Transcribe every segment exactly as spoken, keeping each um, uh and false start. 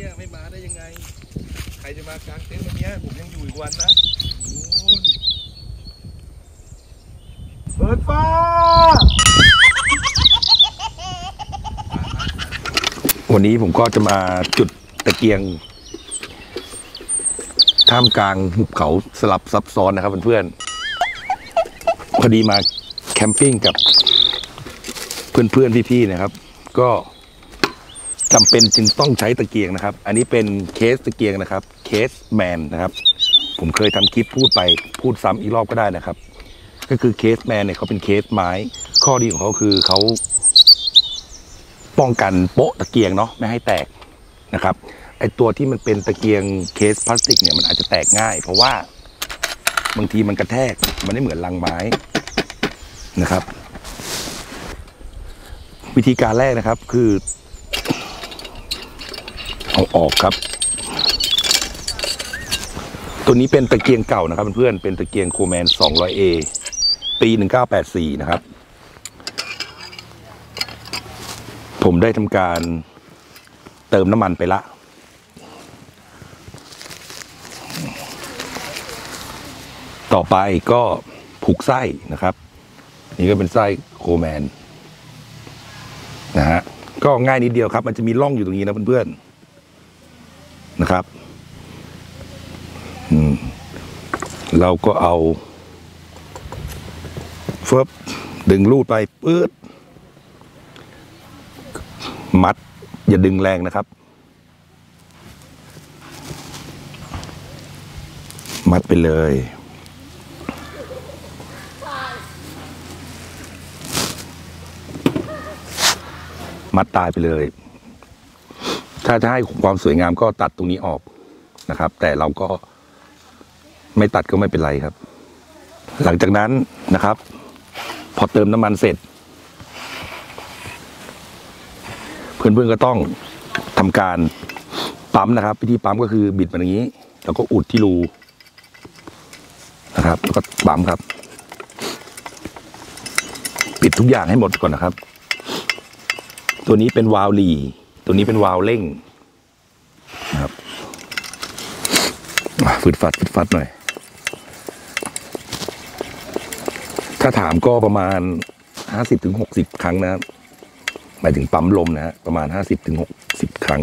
เนี่ยไม่มาได้ยังไงใครจะมากางเต็นท์วันนี้ผมยังอยู่อีกวันนะเปิดฟ้าวันนี้ผมก็จะมาจุดตะเกียงท่ามกลางหุบเขาสลับซับซ้อนนะครับเพื่อนๆพอดีมาแคมปิ้งกับเพื่อนๆพี่ๆนะครับก็จำเป็นจึงต้องใช้ตะเกียงนะครับอันนี้เป็นเคสตะเกียงนะครับเคสแมนนะครับผมเคยทำคลิปพูดไปพูดซ้ำอีกรอบก็ได้นะครับก็คือเคสแมนเนี่ยเขาเป็นเคสไม้ข้อดีของเขาคือเขาป้องกันโป๊ะตะเกียงเนาะไม่ให้แตกนะครับไอตัวที่มันเป็นตะเกียงเคสพลาสติกเนี่ยมันอาจจะแตกง่ายเพราะว่าบางทีมันกระแทกมันไม่เหมือนลังไม้นะครับวิธีการแรกนะครับคือเอาออกครับตัวนี้เป็นตะเกียงเก่านะครับเพื่อนๆเป็นตะเกียงโคแมน สองร้อยเอ ปีหนึ่งเก้าแปดสี่นะครับผมได้ทำการเติมน้ำมันไปละต่อไปก็ผูกไส้นะครับนี่ก็เป็นไส้โคแมนนะฮะก็ง่ายนิดเดียวครับมันจะมีร่องอยู่ตรงนี้นะเพื่อนๆนะครับอืมเราก็เอาเฟิบดึงลูดไปปื๊ดมัดอย่าดึงแรงนะครับมัดไปเลยมัดตายไปเลยถ้าจะให้ความสวยงามก็ตัดตรงนี้ออกนะครับแต่เราก็ไม่ตัดก็ไม่เป็นไรครับหลังจากนั้นนะครับพอเติมน้ำมันเสร็จเพื่อนๆก็ต้องทำการปั๊มนะครับวิธีปั๊มก็คือบิดมันอย่างนี้แล้วก็อุดที่รูนะครับแล้วก็ปั๊มครับปิดทุกอย่างให้หมดก่อนนะครับตัวนี้เป็นวาล์วหลีตัวนี้เป็นวาล์วเร่งนะครับฝืดฟัดฝืดฟัดหน่อยถ้าถามก็ประมาณห้าสิบถึงหกสิบครั้งนะหมายถึงปั๊มลมนะฮะประมาณห้าสิบถึงหกสิบครั้ง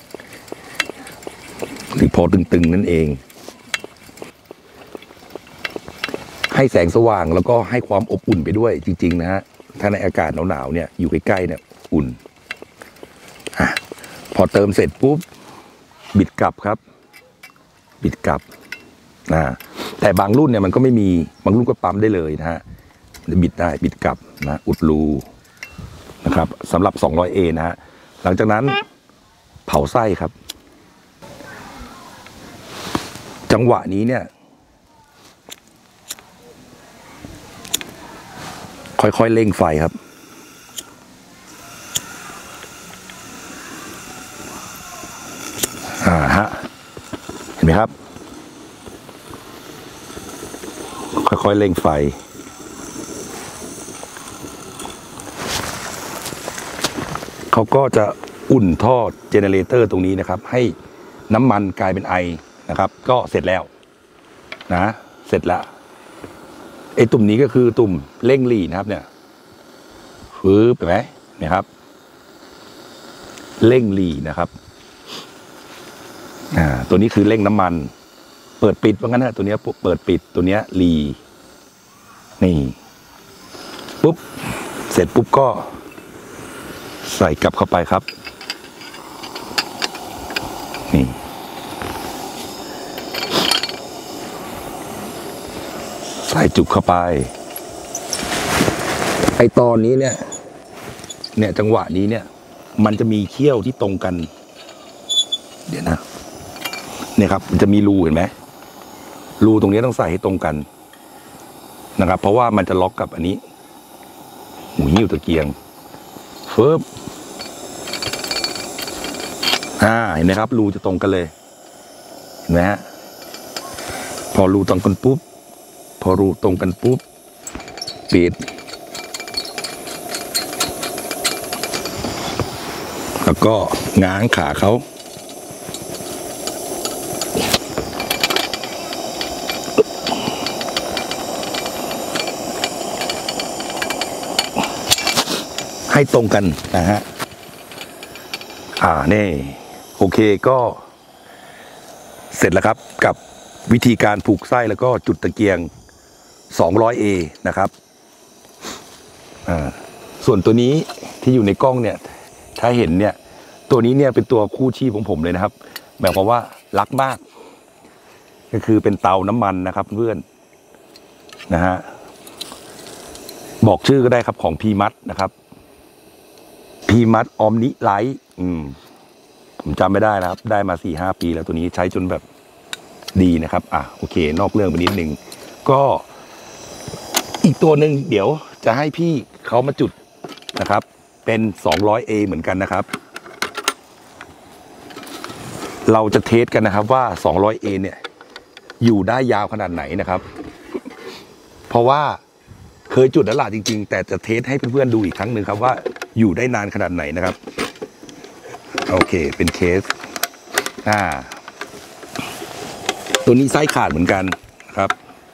หรือพอตึงๆนั่นเองให้แสงสว่างแล้วก็ให้ความอบอุ่นไปด้วยจริงๆนะฮะถ้าในอากาศหนาวๆเนี่ยอยู่ใกล้ๆเนี่ยอุ่นอ่ะพอเติมเสร็จปุ๊บบิดกลับครับบิดกลับนะแต่บางรุ่นเนี่ยมันก็ไม่มีบางรุ่นก็ปั๊มได้เลยนะฮะจะบิดได้บิดกลับนะอุดรูนะครับสำหรับ สองร้อยเอ นะฮะหลังจากนั้นเผาไส้ครับจังหวะนี้เนี่ยค่อยๆเร่งไฟครับอ่าฮะเห็นไหมครับค่อยๆเร่งไฟเขาก็จะอุ่นท่อเจเนเรเตอร์ตรงนี้นะครับให้น้ำมันกลายเป็นไอนะครับก็เสร็จแล้วนะเสร็จแล้วไอ้ตุ่มนี้ก็คือตุ่มเร่งหลีนะครับเนี่ยฟื้นไปไหมเนี่ยครับเร่งหลีนะครับอ่าตัวนี้คือเร่งน้ำมันเปิดปิดว่างั้นนะตัวนี้เปิดปิดตัวนี้หลีนี่ปุ๊บเสร็จปุ๊บก็ใส่กลับเข้าไปครับนี่ใส่จุกเข้าไปไอตอนนี้เนี่ยเนี่ยจังหวะนี้เนี่ยมันจะมีเขี้ยวที่ตรงกันเดี๋ยวนะเนี่ยครับมันจะมีรูเห็นไหมรูตรงนี้ต้องใส่ให้ตรงกันนะครับเพราะว่ามันจะล็อกกับอันนี้หมุนหิ้วตะเกียงเฟิบอ่าเห็นไหมครับรูจะตรงกันเลยเห็นไหมฮะพอรูตรงกันปุ๊บพอรูตรงกันปุ๊บปิดแล้วก็ง้างขาเขาให้ตรงกันนะฮะอ่านี่โอเคก็เสร็จแล้วครับกับวิธีการผูกไส้แล้วก็จุดตะเกียง สองร้อย เอ นะครับอ่าส่วนตัวนี้ที่อยู่ในกล้องเนี่ยถ้าเห็นเนี่ยตัวนี้เนี่ยเป็นตัวคู่ชีพของผมเลยนะครับหมายความว่ารักมากก็คือเป็นเตาน้ำมันนะครับเพื่อนนะฮะบอกชื่อก็ได้ครับของพีมัดนะครับพีมัดออมนิไลท์อืมผมจำไม่ได้นะครับได้มาสี่ห้าปีแล้วตัวนี้ใช้จนแบบดีนะครับอ่ะโอเคนอกเรื่องไปนิดนึงก็อีกตัวหนึ่งเดี๋ยวจะให้พี่เขามาจุดนะครับเป็น สองร้อย เอ เหมือนกันนะครับเราจะเทสกันนะครับว่า สองร้อย เอ เนี่ยอยู่ได้ยาวขนาดไหนนะครับเพราะว่าเคยจุดแล้วล่ะจริงๆแต่จะเทสให้เพื่อนๆดูอีกครั้งหนึ่งครับว่าอยู่ได้นานขนาดไหนนะครับโอเคเป็นเคสอ่าตัวนี้ไส้ขาดเหมือนกันนะครับ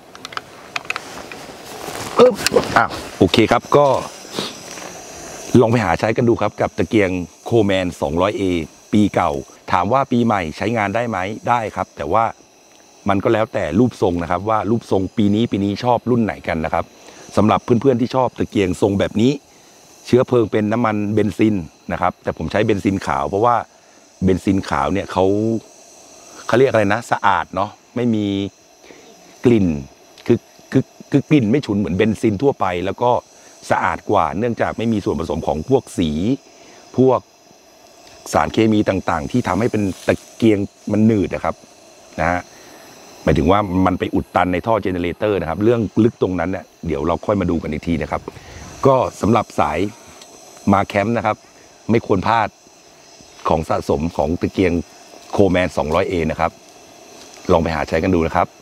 เอออ้าวโอเคครับก็ลองไปหาใช้กันดูครับกับตะเกียงโคแมน สองร้อย เอ ปีเก่าถามว่าปีใหม่ใช้งานได้ไหมได้ครับแต่ว่ามันก็แล้วแต่รูปทรงนะครับว่ารูปทรงปีนี้ปีนี้ชอบรุ่นไหนกันนะครับสำหรับเพื่อนๆที่ชอบตะเกียงทรงแบบนี้เชื้อเพลิงเป็นน้ำมันเบนซินนะครับแต่ผมใช้เบนซินขาวเพราะว่าเบนซินขาวเนี่ยเขาเขาเรียกอะไรนะสะอาดเนาะไม่มีกลิ่นคือคือคือกลิ่นไม่ฉุนเหมือนเบนซินทั่วไปแล้วก็สะอาดกว่าเนื่องจากไม่มีส่วนผสมของพวกสีพวกสารเคมีต่างๆที่ทำให้เป็นตะเกียงมันหนืดนะครับนะฮะหมายถึงว่ามันไปอุดตันในท่อเจเนเรเตอร์นะครับเรื่องลึกตรงนั้นเนี่ยเดี๋ยวเราค่อยมาดูกันอีกทีนะครับก็สำหรับสายมาแคมป์นะครับไม่ควรพลาดของสะสมของตะเกียงโคแมน สองร้อย เอ นะครับลองไปหาใช้กันดูนะครับ